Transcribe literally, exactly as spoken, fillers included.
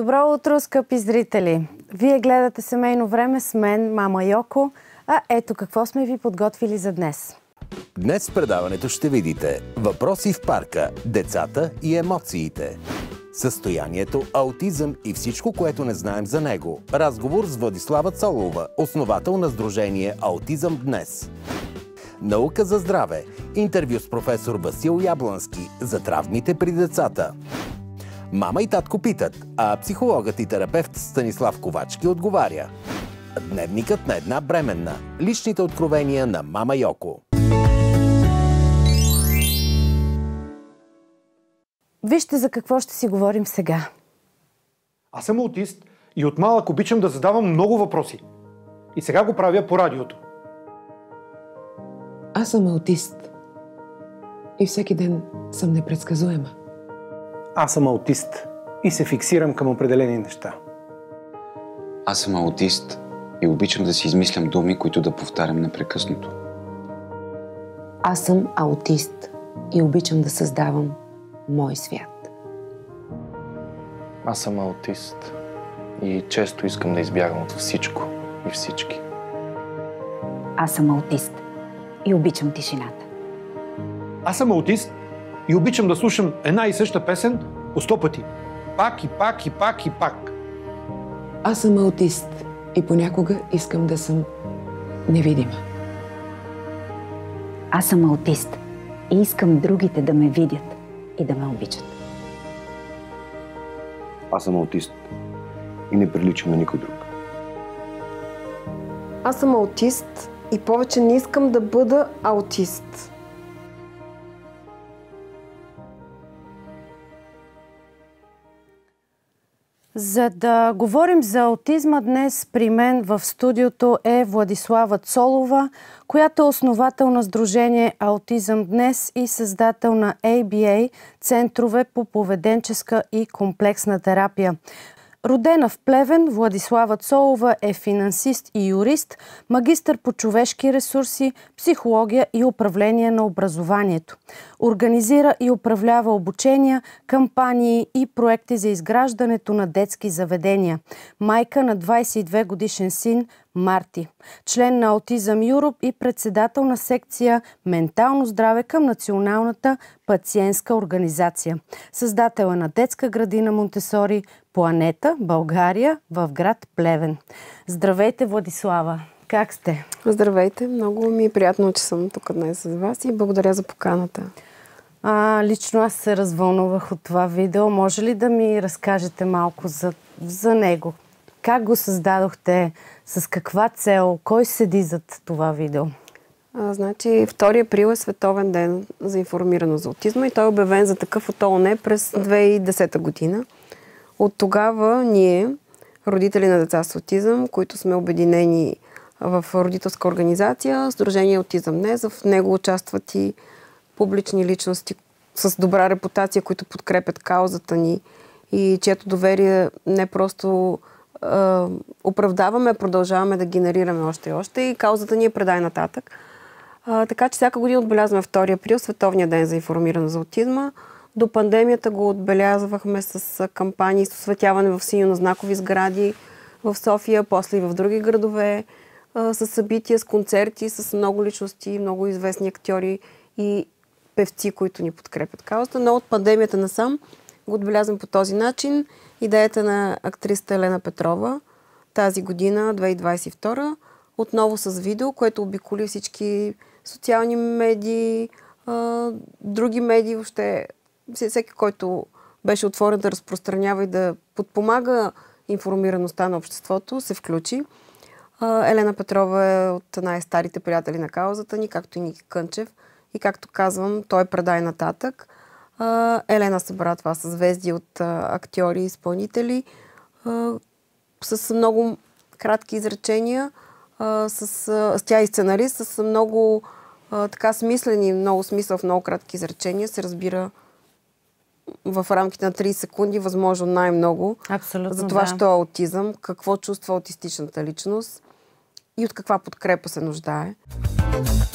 Добро утро, скъпи зрители! Вие гледате Семейно време с мен, мама Йоко, а ето какво сме ви подготвили за днес. Днес в предаването ще видите въпроси в парка, децата и емоциите, състоянието, аутизъм и всичко, което не знаем за него. Разговор с Владислава Цолова, основател на сдружение Аутизъм днес. Наука за здраве. Интервю с професор Васил Яблански за травмите при децата. Мама и татко питат, а психологът и терапевт Станислав Ковачки отговаря. Дневникът на една бременна. Личните откровения на мама Йоко. Вижте за какво ще си говорим сега. Аз съм аутист и от малък обичам да задавам много въпроси. И сега го правя по радиото. Аз съм аутист и всеки ден съм непредсказуема. Аз съм аутист и се фиксирам към определени неща. Аз съм аутист и обичам да си измислям думи, които да повтарям непрекъснато. Аз съм аутист и обичам да създавам мой свят. Аз съм аутист и често искам да избягам от всичко и всички. Аз съм аутист и обичам тишината. Аз съм аутист и обичам да слушам една и съща песен по сто пъти. Пак и пак и пак и пак. Аз съм аутист и понякога искам да съм невидима. Аз съм аутист и искам другите да ме видят и да ме обичат. Аз съм аутист и не приличам на никой друг. Аз съм аутист и повече не искам да бъда аутист. За да говорим за аутизма днес, при мен в студиото е Владислава Цолова, която е основател на сдружение Аутизъм днес и създател на Ей Би Ей – Центрове по поведенческа и комплексна терапия. Родена в Плевен, Владислава Цолова е финансист и юрист, магистър по човешки ресурси, психология и управление на образованието. Организира и управлява обучения, кампании и проекти за изграждането на детски заведения. Майка на двадесет и две годишен син Марти. Член на Аутизъм Юроп и председател на секция Ментално здраве към Националната пациентска организация. Създател е на детска градина Монтесори Планета, България, в град Плевен. Здравейте, Владислава! Как сте? Здравейте! Много ми е приятно, че съм тук днес с вас и благодаря за поканата. А, лично аз се развълнувах от това видео. Може ли да ми разкажете малко за, за него? Как го създадохте? С каква цел? Кой седи зад това видео? А, значи, втори април е Световен ден за информираност за аутизма и той е обявен за такъв от О Он Е през две хиляди и десета година. От тогава ние, родители на деца с аутизъм, които сме обединени в родителска организация, сдружение Аутизъм днес, в него участват и публични личности с добра репутация, които подкрепят каузата ни и чието доверие не просто е, оправдаваме, а продължаваме да генерираме още и още и каузата ни е предай нататък. А, така че всяка година отбелязваме втори април, Световния ден за информираност за аутизма. До пандемията го отбелязвахме с кампании, с осветяване в синьо на знакови сгради в София, после и в други градове, с събития, с концерти, с много личности, много известни актьори и певци, които ни подкрепят каузата. Но от пандемията насам го отбелязвам по този начин. Идеята на актрисата Елена Петрова тази година, две хиляди двадесет и втора, отново с видео, което обиколи всички социални медии, други медии, въобще всеки, който беше отворен да разпространява и да подпомага информираността на обществото, се включи. Елена Петрова е от най-старите приятели на каузата ни, както и Ники Кънчев. И както казвам, той предай нататък. Елена събра това с звезди от актьори и изпълнители, с много кратки изречения, с, тя е сценарист, с много така смислени, много смисъл в много кратки изречения, се разбира в рамките на тридесет секунди, възможно най-много. Абсолютно, за това, да. що е аутизъм, какво чувства аутистичната личност и от каква подкрепа се нуждае.